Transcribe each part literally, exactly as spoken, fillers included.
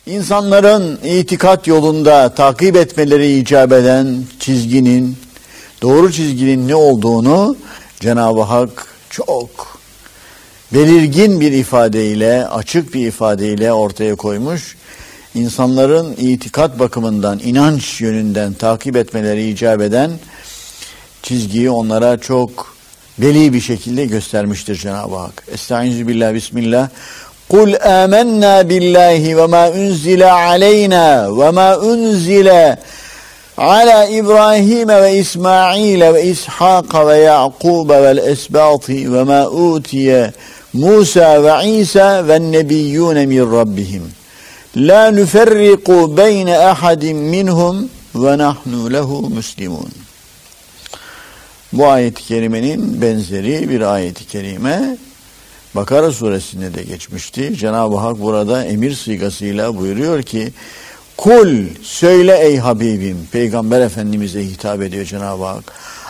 İnsanların itikat yolunda takip etmeleri icap eden çizginin, doğru çizginin ne olduğunu Cenab-ı Hak çok belirgin bir ifadeyle, açık bir ifadeyle ortaya koymuş. İnsanların itikat bakımından, inanç yönünden takip etmeleri icap eden çizgiyi onlara çok belli bir şekilde göstermiştir Cenab-ı Hak. Estaizu billah, bismillah. Kul amennâ billahi ve mâ unzile aleyna ve mâ unzile ala İbrahim ve İsmail ve İshak ve Yaqub ve esbâti ve mâ utiye Musa ve İsa ve nebiyyûne min rabbihim. La nüferriku beyne ahadin minhum ve nahnu lehu muslimun. Bu ayet-i kerimenin benzeri bir ayet-i kerime Bakara suresinde de geçmişti. Cenab-ı Hak burada emir sigasıyla buyuruyor ki, kul, söyle ey Habibim, Peygamber Efendimiz'e hitap ediyor Cenab-ı Hak.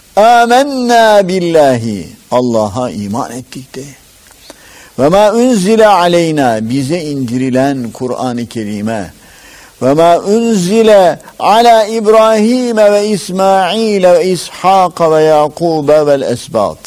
Âmennâ billahi, Allah'a iman ettik de. Ve mâ unzile aleyna, bize indirilen Kur'an-ı Kerim'e. Ve mâ unzile ala İbrahim ve İsmail ve İshak ve Yaqub vel esbat.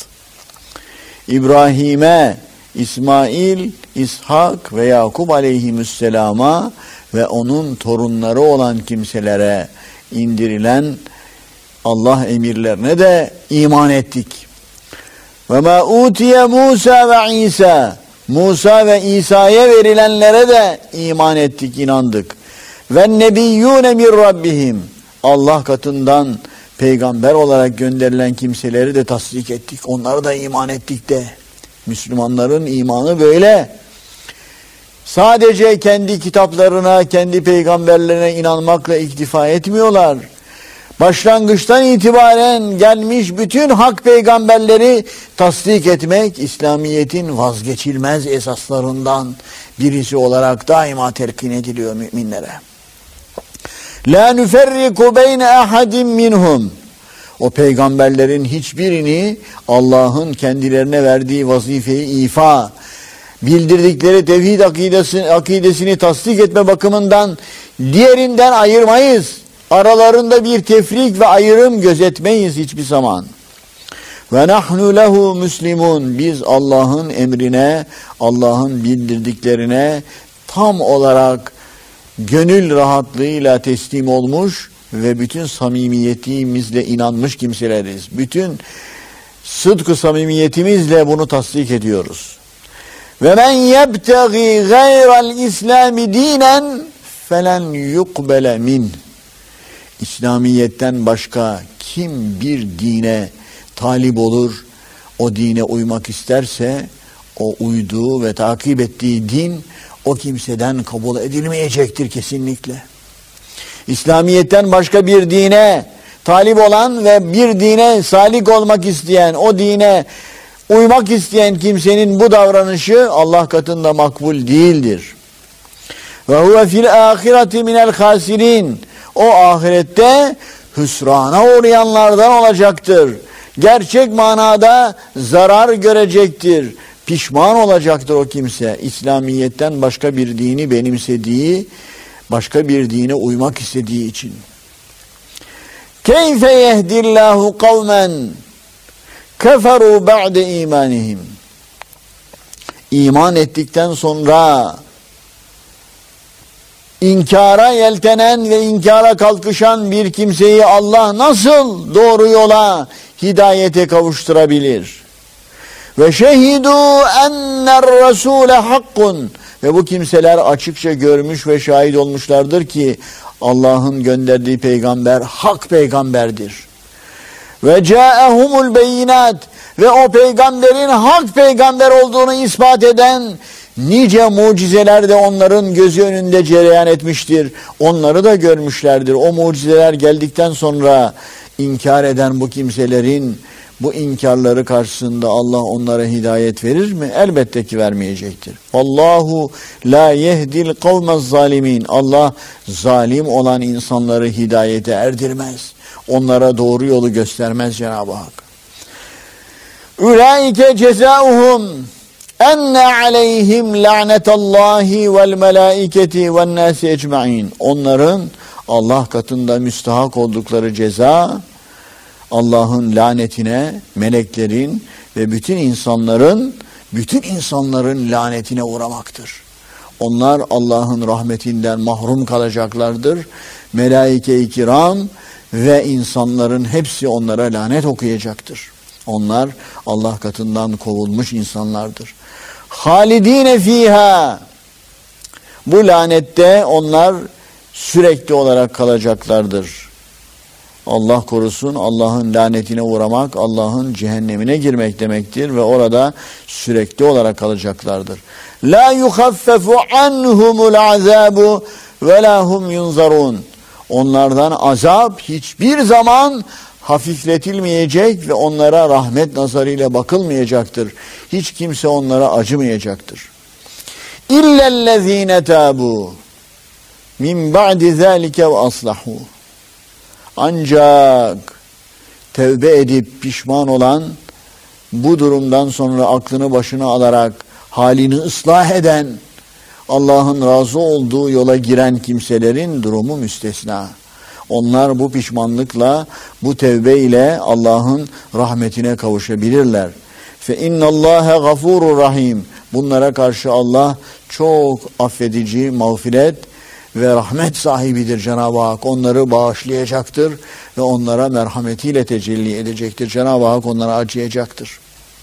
İbrahim'e, İsmail, İshak ve Yakub aleyhisselama ve onun torunları olan kimselere indirilen Allah emirlerine de iman ettik. Ve ma utiye Musa ve İsa, Musa ve İsa'ya verilenlere de iman ettik, inandık. Ve nebiyyûne min rabbihim, Allah katından peygamber olarak gönderilen kimseleri de tasdik ettik. Onları da iman ettik de. Müslümanların imanı böyle. Sadece kendi kitaplarına, kendi peygamberlerine inanmakla iktifa etmiyorlar. Başlangıçtan itibaren gelmiş bütün hak peygamberleri tasdik etmek, İslamiyet'in vazgeçilmez esaslarından birisi olarak daima telkin ediliyor müminlere. La nüferriku beyne ahadin minhum. O peygamberlerin hiçbirini Allah'ın kendilerine verdiği vazifeyi ifa, bildirdikleri tevhid akidesini, akidesini tasdik etme bakımından diğerinden ayırmayız. Aralarında bir tefrik ve ayrım gözetmeyiz hiçbir zaman. Ve nahnu lehu muslimun. Biz Allah'ın emrine, Allah'ın bildirdiklerine tam olarak gönül rahatlığıyla teslim olmuş ve bütün samimiyetimizle inanmış kimseleriz. Bütün sıdkı samimiyetimizle bunu tasdik ediyoruz. Ve men yebtegi gayral İslami dinen felen yukbele min. İslamiyet'ten başka kim bir dine talip olur, o dine uymak isterse, o uyduğu ve takip ettiği din o kimseden kabul edilmeyecektir kesinlikle. İslamiyet'ten başka bir dine talip olan ve bir dine salik olmak isteyen, o dine uymak isteyen kimsenin bu davranışı Allah katında makbul değildir. Ve huve fil ahireti minel hasirin. O ahirette hüsrana uğrayanlardan olacaktır. Gerçek manada zarar görecektir. Pişman olacaktır o kimse. İslamiyet'ten başka bir dini benimsediği, başka bir dine uymak istediği için. Keyfe yehdillahu kavmen keferu ba'de imanihim. İman ettikten sonra İnkara yeltenen ve inkara kalkışan bir kimseyi Allah nasıl doğru yola, hidayete kavuşturabilir? Ve şehidu enner rasule hakkun. Ve bu kimseler açıkça görmüş ve şahit olmuşlardır ki Allah'ın gönderdiği peygamber hak peygamberdir. Ve câehumul beyinat. Ve o peygamberin hak peygamber olduğunu ispat eden nice mucizeler de onların gözü önünde cereyan etmiştir. Onları da görmüşlerdir. O mucizeler geldikten sonra inkar eden bu kimselerin bu inkarları karşısında Allah onlara hidayet verir mi? Elbette ki vermeyecektir. Allahu la yehdil kavmez zalimin. Allah zalim olan insanları hidayete erdirmez. Onlara doğru yolu göstermez Cenab-ı Hak. Ulaike cezauhum. enne aleyhim la'netallahi vel melaiketi ven nasi ecmaîn. Onların Allah katında müstahak oldukları ceza Allah'ın lanetine, meleklerin ve bütün insanların bütün insanların lanetine uğramaktır. Onlar Allah'ın rahmetinden mahrum kalacaklardır. Melaike-i kiram ve insanların hepsi onlara lanet okuyacaktır. Onlar Allah katından kovulmuş insanlardır. Halidine fiha. Bu lanette onlar sürekli olarak kalacaklardır. Allah korusun, Allah'ın lanetine uğramak, Allah'ın cehennemine girmek demektir ve orada sürekli olarak kalacaklardır. La yuhaffefu anhumul azabu ve la hum yunzarun. Onlardan azap hiçbir zaman hafifletilmeyecek ve onlara rahmet nazarıyla bakılmayacaktır. Hiç kimse onlara acımayacaktır. İllellezine tabu min ba'di zalike ve aslahu. Ancak tevbe edip pişman olan, bu durumdan sonra aklını başına alarak halini ıslah eden, Allah'ın razı olduğu yola giren kimselerin durumu müstesna. Onlar bu pişmanlıkla, bu tevbe ile Allah'ın rahmetine kavuşabilirler. Fe innallâhe gafurur rahim. Bunlara karşı Allah çok affedici, mağfiret ve rahmet sahibidir Cenab-ı Hak. Onları bağışlayacaktır ve onlara merhametiyle tecelli edecektir. Cenab-ı Hak onlara acıyacaktır.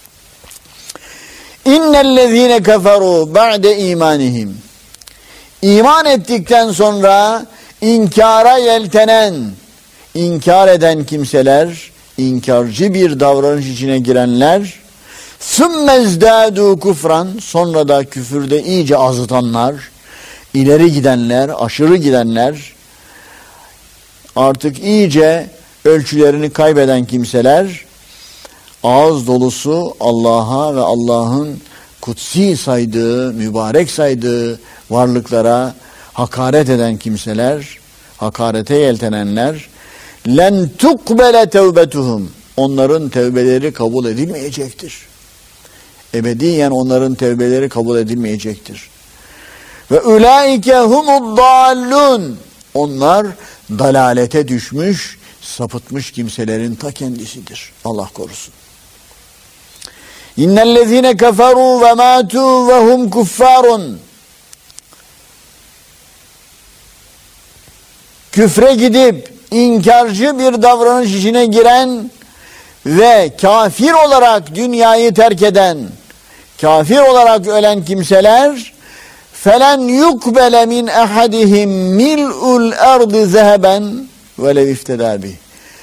İnnellezîne keferû ba'de imanihim. İman ettikten sonra inkara yeltenen, inkar eden kimseler, inkarcı bir davranış içine girenler, sümmezdâdû kufran, sonra da küfürde iyice azıtanlar, ileri gidenler, aşırı gidenler, artık iyice ölçülerini kaybeden kimseler, ağız dolusu Allah'a ve Allah'ın kutsi saydığı, mübarek saydığı varlıklara hakaret eden kimseler, hakarete yeltenenler, len tukbele tevbetuhum, onların tevbeleri kabul edilmeyecektir. Ebediyen onların tevbeleri kabul edilmeyecektir. Ve ulaike humud dallun, onlar dalalete düşmüş, sapıtmış kimselerin ta kendisidir. Allah korusun. İnnellezîne keferû ve mâtû ve hum kuffârun. Küfre gidip inkarcı bir davranış içine giren ve kafir olarak dünyayı terk eden, kafir olarak ölen kimseler, felen yukbele min ahadihim mil'ul ardı zeheben ve lev iftedâ bih.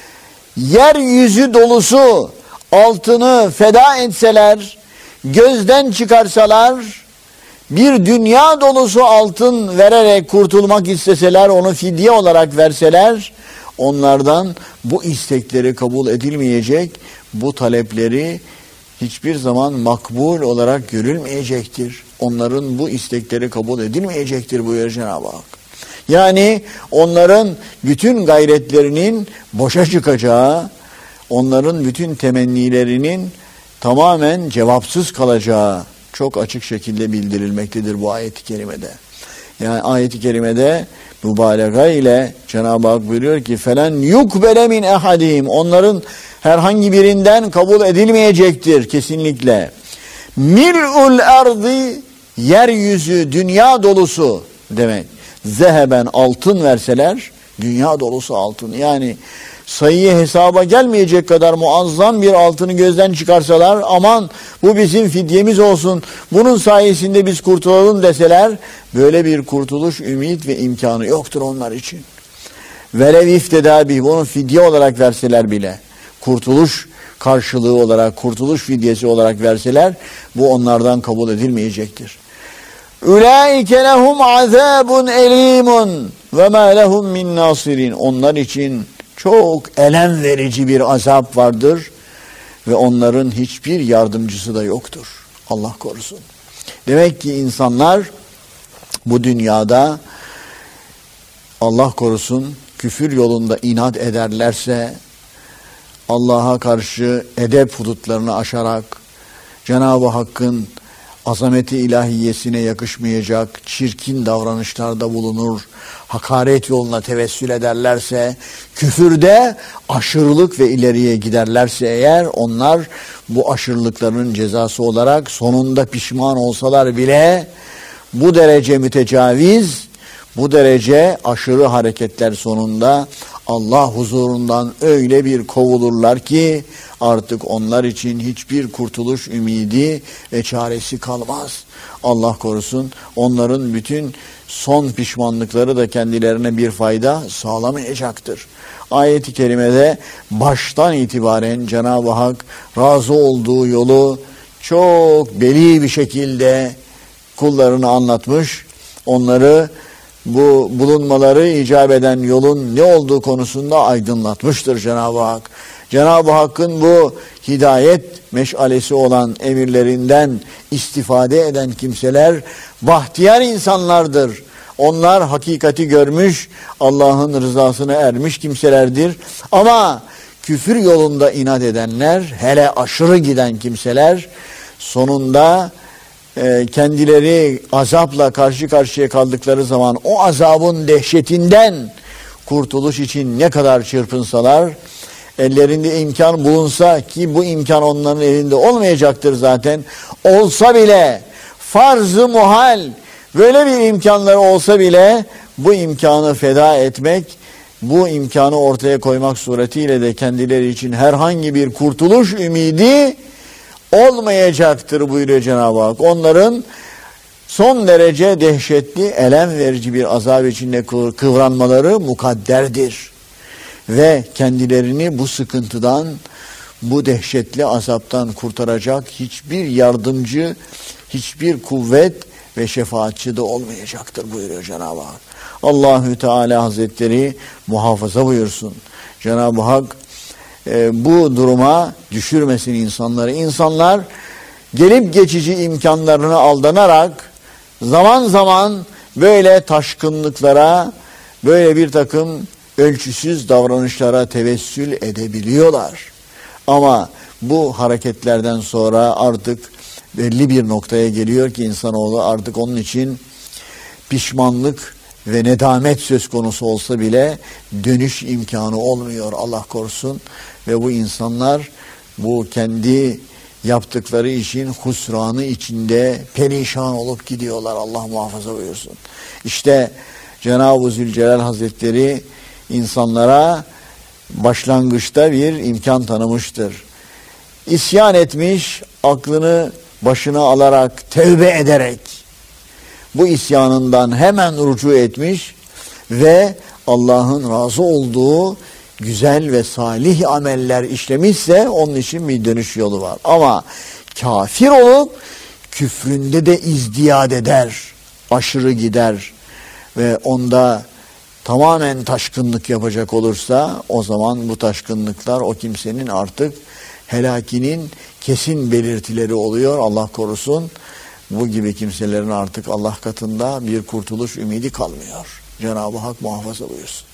Yeryüzü dolusu altını feda etseler, gözden çıkarsalar, bir dünya dolusu altın vererek kurtulmak isteseler, onu fidye olarak verseler, onlardan bu istekleri kabul edilmeyecek, bu talepleri hiçbir zaman makbul olarak görülmeyecektir. Onların bu istekleri kabul edilmeyecektir buyuruyor Cenab-ı Hak. Yani onların bütün gayretlerinin boşa çıkacağı, onların bütün temennilerinin tamamen cevapsız kalacağı çok açık şekilde bildirilmektedir bu ayet-i kerimede. Yani ayet-i kerimede mübalağa ile Cenab-ı Hak buyuruyor ki felen yukbele min ehadihim, onların herhangi birinden kabul edilmeyecektir kesinlikle. Mil'ul ardı, yeryüzü dünya dolusu demek. Zeheben, altın verseler, dünya dolusu altın. Yani sayıya hesaba gelmeyecek kadar muazzam bir altını gözden çıkarsalar, aman bu bizim fidyemiz olsun, bunun sayesinde biz kurtulalım deseler, böyle bir kurtuluş ümit ve imkanı yoktur onlar için. Velev iftedâ bih, bunu fidye olarak verseler bile, kurtuluş karşılığı olarak, kurtuluş fidyesi olarak verseler, bu onlardan kabul edilmeyecektir. Ulaike lehum azabun elimun ve ma lehum min nasirin. Onlar için çok elem verici bir azap vardır ve onların hiçbir yardımcısı da yoktur. Allah korusun. Demek ki insanlar bu dünyada Allah korusun küfür yolunda inat ederlerse, Allah'a karşı edep hudutlarını aşarak, Cenab-ı Hakk'ın azameti ilahiyesine yakışmayacak çirkin davranışlarda bulunur, hakaret yoluna tevessül ederlerse, küfürde aşırılık ve ileriye giderlerse eğer, onlar bu aşırılıklarının cezası olarak sonunda pişman olsalar bile bu derece mütecaviz, bu derece aşırı hareketler sonunda Allah huzurundan öyle bir kovulurlar ki artık onlar için hiçbir kurtuluş ümidi ve çaresi kalmaz. Allah korusun, onların bütün son pişmanlıkları da kendilerine bir fayda sağlamayacaktır. Ayet-i kerimede baştan itibaren Cenab-ı Hak razı olduğu yolu çok beli bir şekilde kullarını anlatmış, onları bu bulunmaları icap eden yolun ne olduğu konusunda aydınlatmıştır Cenab-ı Hak. Cenab-ı Hakk'ın bu hidayet meşalesi olan emirlerinden istifade eden kimseler bahtiyar insanlardır. Onlar hakikati görmüş, Allah'ın rızasına ermiş kimselerdir. Ama küfür yolunda inat edenler, hele aşırı giden kimseler sonunda kendileri azapla karşı karşıya kaldıkları zaman o azabın dehşetinden kurtuluş için ne kadar çırpınsalar, ellerinde imkan bulunsa, ki bu imkan onların elinde olmayacaktır zaten, olsa bile farz-ı muhal, böyle bir imkanları olsa bile bu imkanı feda etmek, bu imkanı ortaya koymak suretiyle de kendileri için herhangi bir kurtuluş ümidi olmayacaktır buyuruyor Cenab-ı Hak. Onların son derece dehşetli, elem verici bir azap içinde kıvranmaları mukadderdir. Ve kendilerini bu sıkıntıdan, bu dehşetli azaptan kurtaracak hiçbir yardımcı, hiçbir kuvvet ve şefaatçi de olmayacaktır buyuruyor Cenab-ı Hak. Allahü Teala Hazretleri muhafaza buyursun. Cenab-ı Hak e, bu duruma düşürmesin insanları. İnsanlar gelip geçici imkanlarına aldanarak zaman zaman böyle taşkınlıklara, böyle bir takım ölçüsüz davranışlara tevessül edebiliyorlar. Ama bu hareketlerden sonra artık belli bir noktaya geliyor ki insanoğlu artık onun için pişmanlık ve nedamet söz konusu olsa bile dönüş imkanı olmuyor, Allah korusun. Ve bu insanlar bu kendi yaptıkları işin husranı içinde perişan olup gidiyorlar, Allah muhafaza buyursun. İşte Cenab-ı Zülcelal Hazretleri insanlara başlangıçta bir imkan tanımıştır. İsyan etmiş, aklını başına alarak, tevbe ederek bu isyanından hemen rücu etmiş ve Allah'ın razı olduğu güzel ve salih ameller işlemişse onun için bir dönüş yolu var. Ama kafir olup küfründe de izdiyad eder, aşırı gider ve onda tamamen taşkınlık yapacak olursa o zaman bu taşkınlıklar o kimsenin artık helakinin kesin belirtileri oluyor, Allah korusun. Bu gibi kimselerin artık Allah katında bir kurtuluş ümidi kalmıyor. Cenab-ı Hak muhafaza buyursun.